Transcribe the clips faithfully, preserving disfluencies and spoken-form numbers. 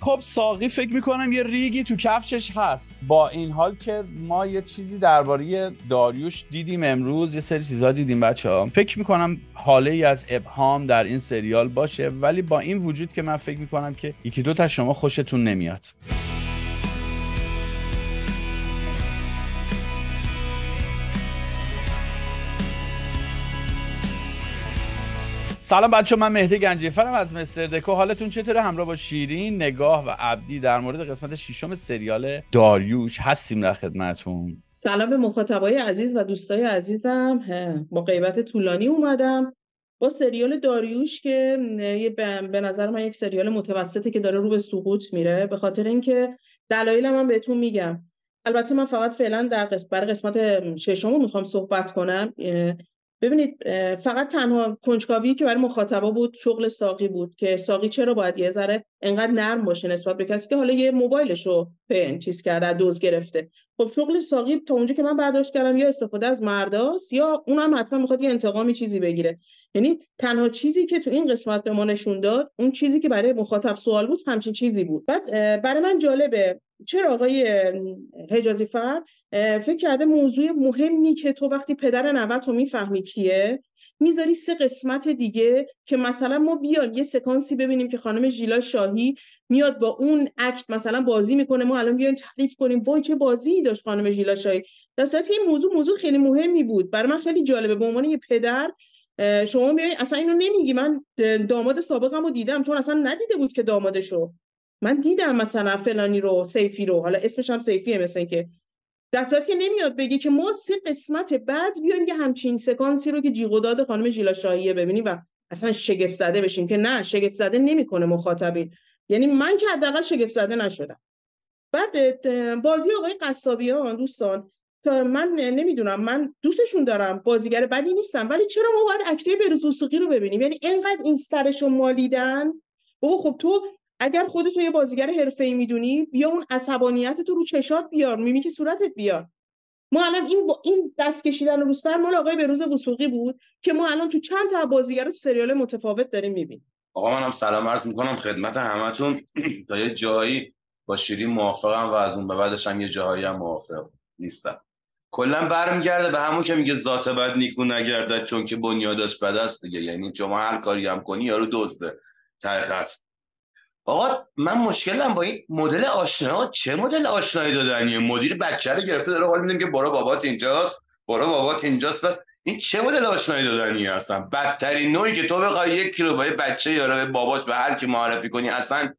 خب ساقی فکر میکنم یه ریگی تو کفشش هست. با این حال که ما یه چیزی درباره داریوش دیدیم امروز، یه سری چیزا دیدیم بچه‌ها، فکر میکنم حاله ای از ابهام در این سریال باشه، ولی با این وجود که من فکر میکنم که یکی دو تا شما خوشتون نمیاد. سلام بچه، من مهدی گنجیفرم از مستر دکو. حالتون چطوره؟ همراه با شیرین، نگاه و عبدی در مورد قسمت ششم سریال داریوش هستیم در خدمتتون. سلام به مخاطبای عزیز و دوستای عزیزم. با غیبت طولانی اومدم با سریال داریوش که به نظر من یک سریال متوسطه که داره رو به سقوط میره، به خاطر اینکه دلایلم من بهتون میگم. البته من فقط فعلا در قسمت برای قسمت ششم میخوام صحبت کنم. ببینید، فقط تنها کنجکاوی که برای مخاطبا بود شغل ساقی بود که ساقی چرا باید یه ذره انقدر نرم باشه نسبت به کسی که حالا یه موبایلشو پن چیز کرده، دزد گرفته. خب شغل ساقی تا اونجا که من برداشت کردم یا استفاده از مرداست یا اونم حتما میخواد یه انتقامی چیزی بگیره. یعنی تنها چیزی که تو این قسمت به ما نشون داد، اون چیزی که برای مخاطب سوال بود، همچین چیزی بود. بعد برای من جالبه چرا آقای حجازی فر فکر کرده موضوع مهمی که تو وقتی پدر نوت رو میفهمی کیه، میذاری سه قسمت دیگه که مثلا ما بیان یه سکانسی ببینیم که خانم ژیلا شاهی میاد با اون اکت مثلا بازی میکنه، ما الان بیایم تعریف کنیم وای چه بازی داشت خانم ژیلا شاهی. در صورتی این موضوع موضوع خیلی مهمی بود. برای من خیلی جالبه به عنوان یه پدر شما بیای اصلا اینو نمیگی. من داماد سابقمو دیدم، چون اصلا ندیده بود که دامادشو من دیدم، مثلا فلانی رو، سیفی رو، حالا اسمش هم سیفیه، مثلا که در صورتی که نمیاد بگی که ما سه قسمت بعد بیایم یه همچین سکانسی رو که جیغ و داد خانم ژیلا شاهیه ببینیم و اصلا شگفت زده بشیم که نه، شگفت زده نمیکنه مخاطبین. یعنی من که حداقل شگفت زده نشدم. بعد بازی آقای قصابیان دوستان، من نمیدونم، من دوستشون دارم، بازیگر بدی نیستم، ولی چرا ما باید اکتای بهروز وثوقی رو ببینیم؟ یعنی اینقدر این سرشو مالیدن. بابا خب تو اگر خودت یه بازیگر حرفه‌ای میدونی، بیا اون عصبانیت تو رو چشات بیار، میمیک صورتت بیار. ما الان این با این دست کشیدن رو سر مال آقای بهروز وثوقی بود که ما الان تو چند تا بازیگر تو سریال متفاوت داریم میبینیم. آقا منم سلام عرض میکنم خدمت همتون. تا یه جایی با شیرین موافقم و از اون به بعدش هم یه جایی هم موافق نیستم. کلا برمیگرده به همون که میگه ذات بد نیکو نگردد چون که بنیادش بد است دیگه. یعنی شما هر کاری هم کنی یارو دزده ته خط. آقا من مشکلم با این مدل آشنا، چه مدل آشنایی دادنیه؟ مدیر بچه رو گرفته داره حال میدیم که برو بابات اینجاست، برو بابات اینجاست. این چه مدل آشنایی دادنیه؟ اصلا بدترین نوعی که تو بخوای یک کیلو با بچه یا به باباش به هر کی معرفی کنی، اصلا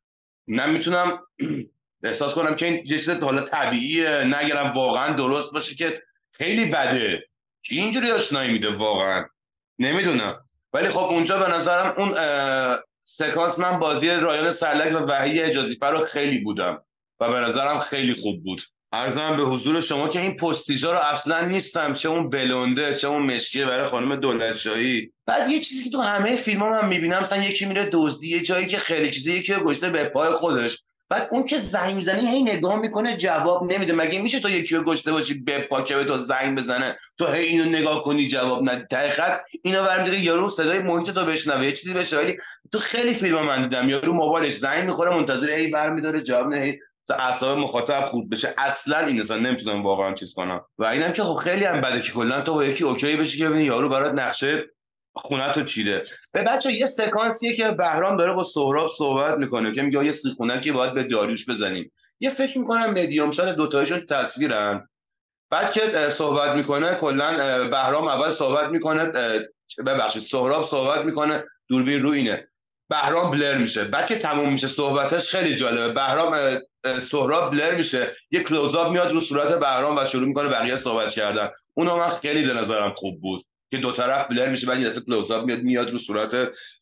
نمیتونم احساس کنم که این چیز حالا طبیعیه، نگرم واقعا درست باشه که خیلی بده. چی اینجوری آشنایی میده واقعا نمیدونم. ولی خب اونجا به نظرم اون سکانس، من بازی رایان سرلک و وحی حجازیفر رو خیلی بودم و به نظرم خیلی خوب بود. عرضم به حضور شما که این پستیجا رو اصلا نیستم، چه اون بلونده چه اون مشکیه برای خانم دولتشاهی. بعد یه چیزی که تو همه فیلم‌ها من میبینم، مثلا یکی میره دزدی یه جایی که خیلی چیزی، یکی رو گشته به پای خودش، بعد اون که زنگ میزنی هی نگاه میکنه جواب نمیده. مگه میشه تو یکی رو گشته باشی به پا که به تو زنگ بزنه تو هی اینو نگاه کنی جواب ندی؟ دقیقاً اینو برمی‌داره یارو صدای محیط تو بشنوه یه چیزی بشه. ولی تو خیلی فیلم‌ها من دیدم یارو موبایلش زنگ میخوره منتظر هی برمی‌داره جواب نده، اصلا مخاطب خود بشه. اصلا این اصلا نمیتونم واقعا چیز کنم. و اینم که خب خیلی هم بده که کلا تو با یکی اوکی بشی که ببینی یارو برات نقشه خونه تو چیده. به بچه یه سکانسیه که بهرام داره با سهراب صحبت میکنه که میگه یه سیخونکی باید به داریوش بزنیم. یه فکر میکنم مدیوم شات دو تایشون تصویرن. بعد که صحبت میکنه کلا بهرام اول صحبت میکنه، ببخشید سهراب صحبت میکنه، دوربین رو اینه، بهرام بلر میشه. بعد که تموم میشه صحبتش خیلی جالبه، بهرام سهراب بلر میشه، یه کلوزآپ میاد رو صورت بهرام و شروع میکنه بقیه صحبت کردن. اونم من خیلی به نظرم خوب بود که دو طرف بلر میشه بعد یه دفعه کلوزآپ میاد میاد رو صورت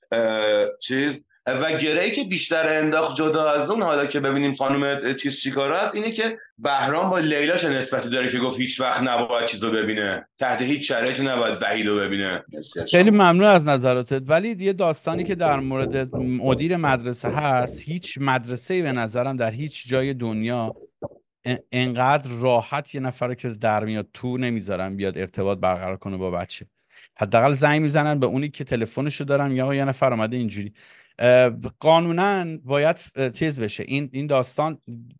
چیز. و گره‌ای که بیشتر انداخت جدا از اون، حالا که ببینیم خانم چیز چیکاره است، اینه که بهرام با لیلاش نسبتی داره که گفت هیچ وقت نباید چیزو ببینه، تحت هیچ شرایطی نباید وحیدو ببینه. خیلی ممنون از نظراتت. ولی یه داستانی که در مورد مدیر مدرسه هست، هیچ مدرسه‌ای به نظرم در هیچ جای دنیا انقدر راحت یه نفر که در میاد تو نمیذارن بیاد ارتباط برقرار کنه با بچه. حداقل زنگ میزنن به اونی که تلفنشو دارن، یا یه نفر اومده اینجوری. قانونا باید چیز بشه، این این داستان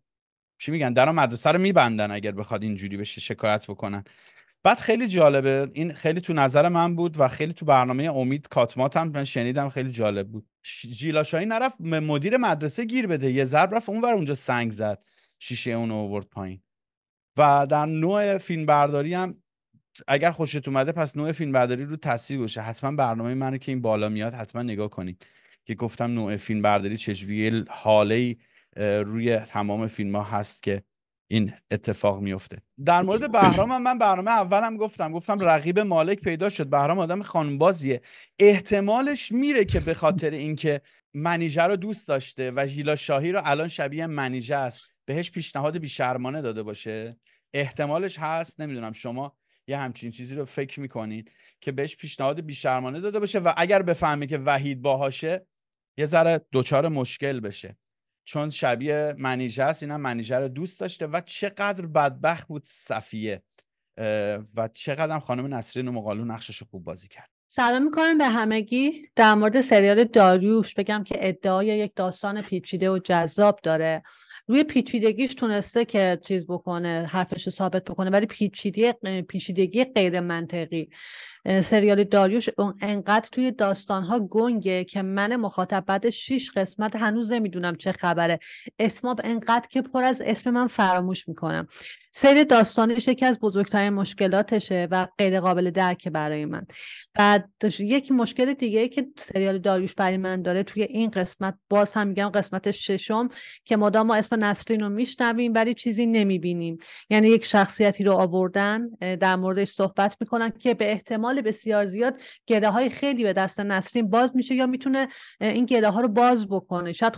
چی میگن، در مدرسه رو میبندن اگر بخواد اینجوری بشه شکایت بکنن. بعد خیلی جالبه، این خیلی تو نظر من بود و خیلی تو برنامه امید کاتمات هم من شنیدم خیلی جالب بود. ژیلا شاهی نرفت مدیر مدرسه گیر بده، یه ضرب رفت اونور اونجا سنگ زد، شیشه اون آورد پایین. و در نوع فیلم برداری هم اگر خوشت اومده پس نوع فیلم برداری رو تاثیر گذاشته. حتما برنامه منو که این بالا میاد حتما نگاه کنید که گفتم نوع فیلم برداری چجوری حاله روی تمام فیلم ها هست که این اتفاق میفته. در مورد بهرام هم من برنامه اولم گفتم گفتم رقیب مالک پیدا شد. بهرام آدم خانمبازیه، احتمالش میره که به خاطر اینکه منیژه رو دوست داشته و ژیلا شاهی رو الان شبیه منیژه است بهش پیشنهاد بی‌شرمانه داده باشه. احتمالش هست، نمیدونم شما یه همچین چیزی رو فکر میکنین که بهش پیشنهاد بی‌شرمانه داده باشه و اگر بفهمه که وحید باهاشه یه ذره دوچار مشکل بشه، چون شبیه منیژه است، اینم منیژه رو دوست داشته. و چقدر بدبخت بود صفیه و چقدر خانم نسرین مقالو نقشش رو خوب بازی کرد. سلام میکنم به همگی. در مورد سریال داریوش بگم که ادعای یک داستان پیچیده و جذاب داره. روی پیچیدگیش تونسته که چیز بکنه، حرفش رو ثابت بکنه، ولی پیچیدگی پیچیدگی غیر منطقی سریال داریوش انقدر توی داستانها گنگه که من مخاطب بعد شش قسمت هنوز نمیدونم چه خبره. اسماب انقدر که پر از اسم من فراموش میکنم. سیر داستانش یکی از بزرگترین مشکلاتشه و غیر قابل درک برای من. بعد یک مشکل دیگه ای که سریال داریوش برای من داره توی این قسمت، باز هم میگم قسمت ششم، که مدام ما اسم نسرین رو میشنویم ولی چیزی نمیبینیم. یعنی یک شخصیتی رو آوردن در موردش صحبت میکنن که به احتمال بسیار زیاد گره های خیلی به دست نسرین باز میشه یا میتونه این گره ها رو باز بکنه. شاید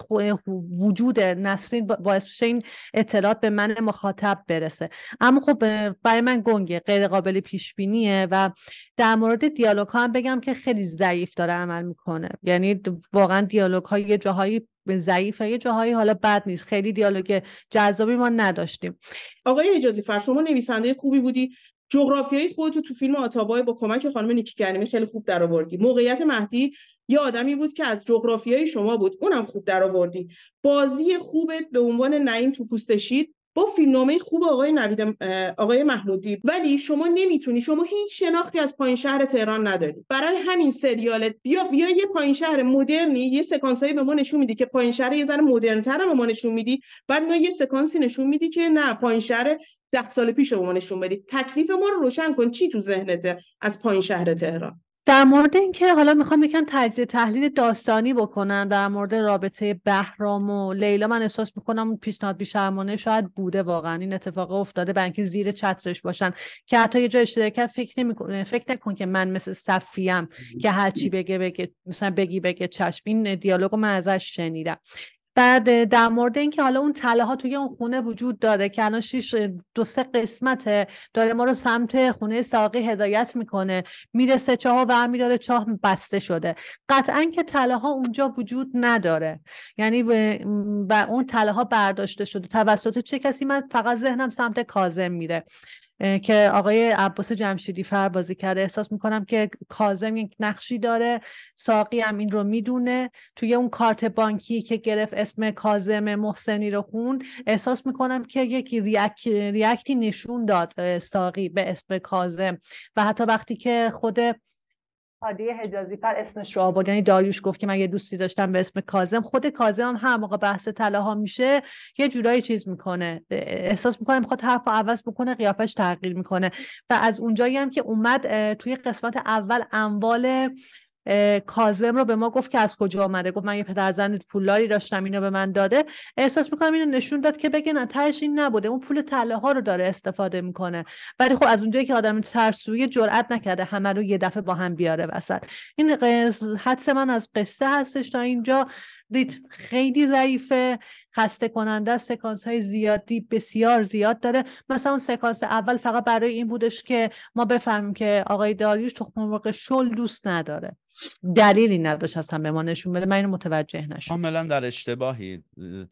وجود نسرین باعث بشه این اطلاعات به من مخاطب برسه. اما خب برای من گنگه، غیر قابل پیش بینیه. و در مورد دیالوگ ها هم بگم که خیلی ضعیف داره عمل میکنه. یعنی واقعا دیالوگ ها یه جاهایی ضعیفه، یه جاهایی حالا بد نیست. خیلی دیالوگ جذابی ما نداشتیم. آقای حجازی فر، شما نویسنده خوبی بودی. جغرافیای خودتو تو فیلم آتابای با کمک خانم نیکی کریمی خیلی خوب درآوردی. موقعیت مهدی یه آدمی بود که از جغرافیای شما بود، اونم خوب درآوردی. بازی خوبت به عنوان نعیم تو پوست شیر با فیلمنامه خوب آقای نوید آقای محمودی، ولی شما نمیتونی، شما هیچ شناختی از پایین شهر تهران نداری. برای همین سریالت بیا بیا یه پایین شهر مدرنی، یه سکانسایی به ما نشون میدی که پایین شهر یه ذره مدرن‌تر به ما نشون میدی، بعد ما یه سکانسی نشون میدی که نه پایین شهر ده سال پیش به ما نشون بدی. تکلیف ما رو روشن کن، چی تو ذهنته از پایین شهر تهران؟ در مورد اینکه حالا میخوام یکم تجزیه تحلیل داستانی بکنم در مورد رابطه بهرام و لیلا، من احساس میکنم پیشنهاد بی‌شرمانه شاید بوده، واقعا این اتفاق افتاده برای اینکه زیر چترش باشن که حتی یه جا اشتراک فکر نمیکنه، فکر نکن که من مثل صفیم که هر چی بگه بگه مثلا بگی بگه چشم. این دیالوگو من ازش شنیدم. بعد در مورد اینکه حالا اون تله ها توی اون خونه وجود داره که الان شش دو سه قسمته داره ما رو سمت خونه ساقی هدایت میکنه، میرسه چاه و میداره چاه بسته شده. قطعا که تله ها اونجا وجود نداره، یعنی و اون تله ها برداشته شده توسط چه کسی؟ من فقط ذهنم سمت کاظم میره که آقای عباس جمشیدی فر بازی کرده. احساس میکنم که کاظم یک نقشی داره، ساقی هم این رو میدونه. توی اون کارت بانکی که گرفت اسم کاظم محسنی رو خوند، احساس میکنم که یک ریاک، ریاکتی نشون داد ساقی به اسم کاظم. و حتی وقتی که خود هادیه حجازی فر اسمش رو آورد، یعنی داریوش گفت که من یه دوستی داشتم به اسم کاظم، خود کاظم هم هر موقع بحث طلا ها میشه یه جورایی چیز میکنه، احساس میکنه میخواد حرفو عوض بکنه، قیافش تغییر میکنه. و از اونجایی هم که اومد توی قسمت اول اموال کاظم رو به ما گفت که از کجا آمده، گفت من یه پدرزن پولداری داشتم اینو به من داده، احساس میکنم اینو نشون داد که بگه نه تهش این نبوده، اون پول طلا ها رو داره استفاده میکنه. ولی خب از اونجایی که آدم ترسوی جرئت نکرده همه رو یه دفعه با هم بیاره وسط. این حدس من از قصه هستش. تا اینجا ریتم خیلی ضعیفه، خسته کننده است، سکانس های زیادی بسیار زیاد داره. مثلا اون سکانس اول فقط برای این بودش که ما بفهمیم که آقای داریوش تخم مرغ شل دوست نداره، دلیلی نداشت اصلا به ما نشون بده. من اینو متوجه نشدم. کاملا در اشتباهی.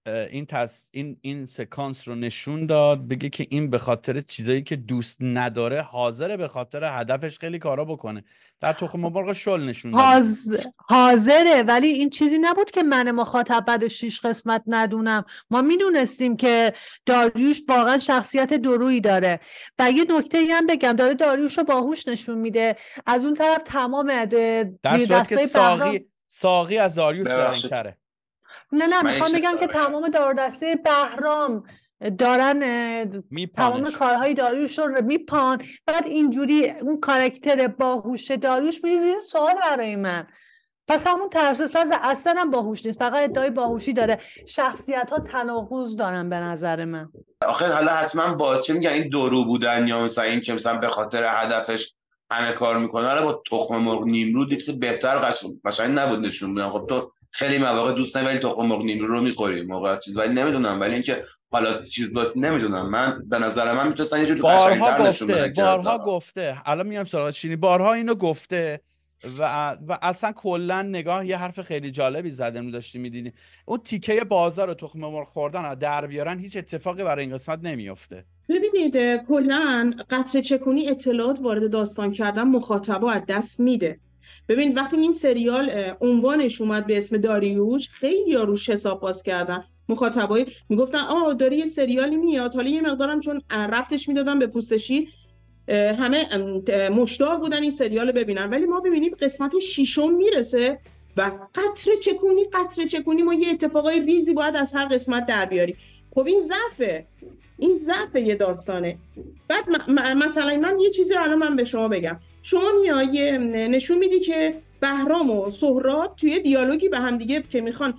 این تص... این این سکانس رو نشون داد، بگه که این به خاطر چیزایی که دوست نداره حاضره به خاطر هدفش خیلی کارا بکنه. در تخم مرغ شل نشون داد. حاض... حاضره، ولی این چیزی نبود که من مخاطب بعد شیش قسمت ندونم. ما میدونستیم که داریوش واقعا شخصیت درویی داره. و یه نکته هم بگم، داره داریوش رو باهوش نشون میده، از اون طرف تمام در صورت که ساقی ساقی از داریوش زرنگ‌تره. نه نه میخوام بگم که تمام دار دسته بهرام دارن میپانش. تمام کارهای داریوش رو میپان، بعد اینجوری اون کاراکتر باهوش داریوش میره زیر سوال برای من. پس همون ترسوس پس اصلا هم باهوش نیست، فقط ادعای باهوشی داره. شخصیت ها تناقض دارن به نظر من. آخه حالا حتما با چه میگن این درو بودن یا مثلا این که مثلا به خاطر هدفش همه کار میکنه، حالا با تخم مرغ نیمرود دیگه بهتر قشنگ نبود نشون بدن. خب تو خیلی مواقع دوست نداری تخم مرغ نیمرو رو میخوری موقع چیز، ولی نمیدونم، ولی اینکه حالا چیز باشه نمیدونم. من به نظر من میتونستن یه جوری قشنگ‌تر نشون بدن. بارها گفته، الان میام سراغ چینی، بارها اینو گفته و و اصلا کلا نگاه یه حرف خیلی جالبی زدن رو داشتی میدیدی، اون تیکه بازار و تخم مرغ خوردن در بیارن هیچ اتفاقی برای این قسمت نمیفته. ببینید کلا قطره چکونی اطلاعات وارد داستان کردن مخاطبا از دست میده. ببینید وقتی این سریال عنوانش اومد به اسم داریوش، خیلی ها روش حساب باز کردن. مخاطبای میگفتن آه داره یه سریالی میاد، حالا یه مقدارم چون ربطش میدادن به پوست شیر همه مشتاق بودن این سریال ببینن. ولی ما ببینیم قسمت ششم میرسه و قطره چکونی قطره چکونی ما یه اتفاقای ریزی باید از هر قسمت در بیاری. خب این ضعفه، این ضعف یه داستانه. بعد مثلا من یه چیزی رو الان من به شما بگم، شما میای نشون میدی که بهرام و سهراب توی دیالوگی به هم دیگه که میخوان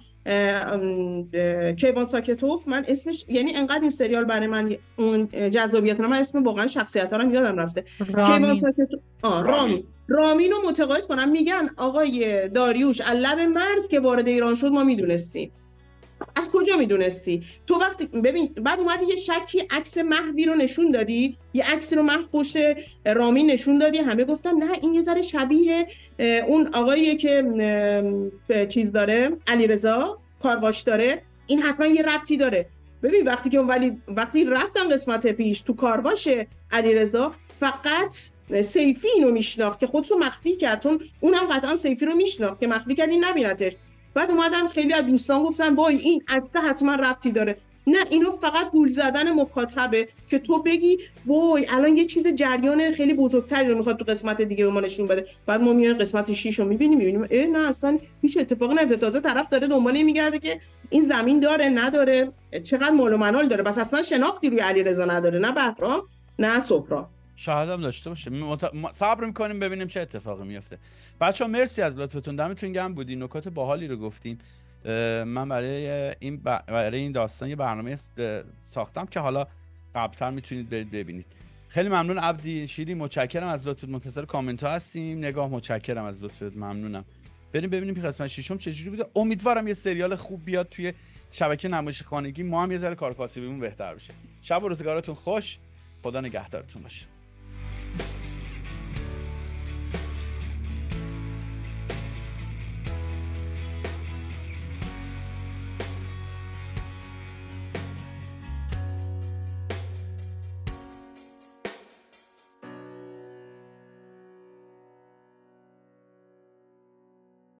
کیوان ساکتوف، من اسمش یعنی انقدر این سریال برای من اون جذابیت، من اسم واقعا شخصیت‌ها رو یادم رفته، کیوان ساکتوف آ رامین رامین رو متقاعد کنم، میگن آقای داریوش علب مرز که وارد ایران شد ما میدونستیم. از کجا میدونستی؟ تو وقتی ببین بعد اومدی یه شکی عکس محوی رو نشون دادی، یه عکس رو محو پشت رامین نشون دادی، همه گفتن نه این یه ذره شبیه اون آقاییه که چیز داره، علیرضا کارواش داره، این حتما یه ربطی داره. ببین وقتی که ولی وقتی رفتن قسمت پیش تو کارواش علیرضا، فقط سیفی اینو میشناخت که خودشو مخفی کرد، چون اونم قطعا سیفی رو میشناخت که مخفی کرد این نبینتش. بعد اومدن خیلی از دوستان گفتن وای این عکس حتما ربطی داره. نه، اینو فقط گول زدن مخاطبه که تو بگی وای الان یه چیز جریان خیلی بزرگتری رو میخواد تو قسمت دیگه به ما نشون بده. بعد ما میایم قسمت شش رو میبینیم میبینیم اه نه اصلا هیچ اتفاقی نمیفته، تازه طرف داره دنبال میگرده که این زمین داره نداره، چقدر مال و منال داره، بس اصلا شناختی روی علیرضا نداره، نه بهرام نه سهراب. شاهد هم داشته باشه. مت... صبر میکنیم ببینیم چه اتفاقی میفته. بچه‌ها مرسی از لطفتون، دمتون گرم بودین، نکات باحالی رو گفتین. من برای این ب... برای این داستان یه برنامه ساختم که حالا قبل‌تر میتونید برید ببینید. خیلی ممنون عبدی شیری، متشکرم از لطفت، منتظر کامنت ها هستیم. نگاه متشکرم از لطفت، ممنونم. بریم ببینیم که قسمت ششم چجوری بوده. امیدوارم یه سریال خوب بیاد توی شبکه نمایش خانگی، ما هم یه ذره کار کاسبیمون بهتر بشه. شب و روزگارتون خوش، خدا نگهدارتون باشه.